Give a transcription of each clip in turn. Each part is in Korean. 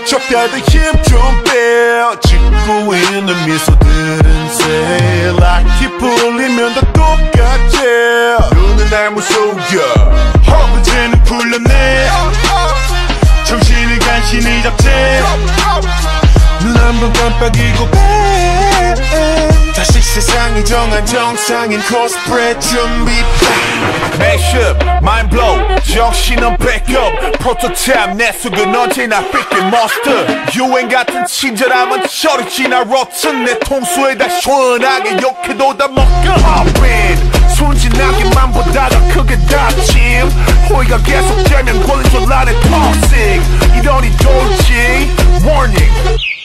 적다들 힘 좀 빼. 짓고 있는 미소들은 say like 풀리면 다 똑같지. 눈은 날 무서워 어제는 풀렸네. 정신을 간신히 잡지. 눈 한 번 깜빡이고 빼. 다시 세상이 정한 정상인 코스프레 준비. Mashup, mind blow, 정신은 backup. 프로토타입 내 속은 언제나 삐끗 monster. 유행 같은 친절함은 저리 지나 rotten. 내 통수에다 시원하게 욕해도 다 먹여. Poppin', 순진하게만 보다가 크게 다짐. 호의가 계속되면 권리줄 안에 toxic. 이러니 돌지 warning.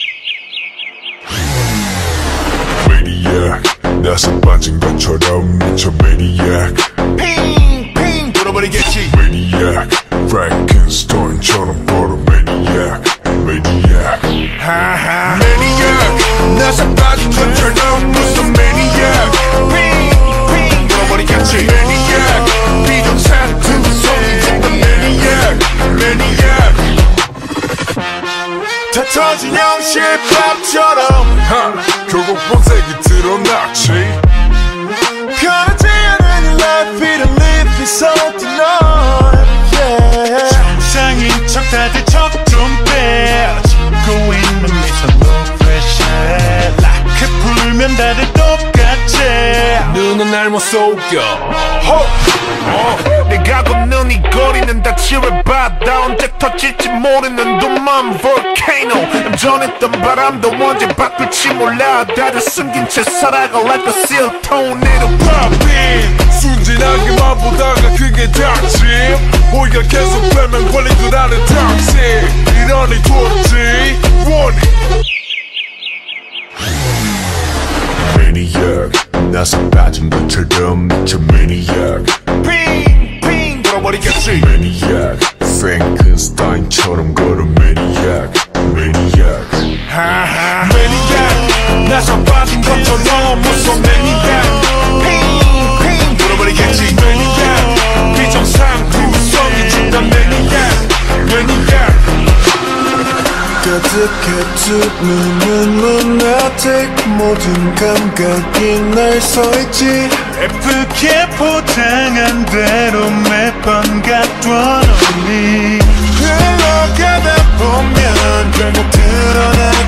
maniac 나서 빠진 것처럼 미쳐 maniac 핑핑 돌아버리겠지. maniac Frankenstein처럼 걸어 maniac maniac 하하 maniac 나서 빠진 것처럼 무슨 maniac 핑핑 돌아버리겠지. maniac 비정상 등성이 생긴 maniac maniac 다 터진 형식밥처럼 결국 본색이 드러났지. 편하지 않은 이 life it and live it so tonight. Yeah. 정상인 척 다들 척 좀 빼. 짓고 있는 미소 no pressure. 라크 풀면 다들 똑같지. 눈은 날 못 속여. 내가 걷는 이 거리는 다 치료받아. 언제 터질지 모르는 둠만 volcano. 전했던 바람도 언제 바뀔지 몰라. 다들 숨긴 채 살아가 like a seal tornado. Poppin' 순진하게만 보다가 그게 닥침. 호의가 계속되면 권리줄 안에 toxic. 이러니 돌지 warning. maniac 나서 빠진 것처럼 미쳐 maniac 핑핑 돌아버리겠지. maniac Frankenstein처럼 걸어 maniac maniac 하하 maniac 나서 빠진 것처럼 무서워 maniac. 핑핑 돌아버리겠지. maniac 비정상 구성이 중단 maniac maniac. 가득해 두 눈은 lunatic 모든 감각이 날 서있지. 예쁘게 포장한 대로 매번 갖던 언니. 흘러가다 보면 결국 드러나게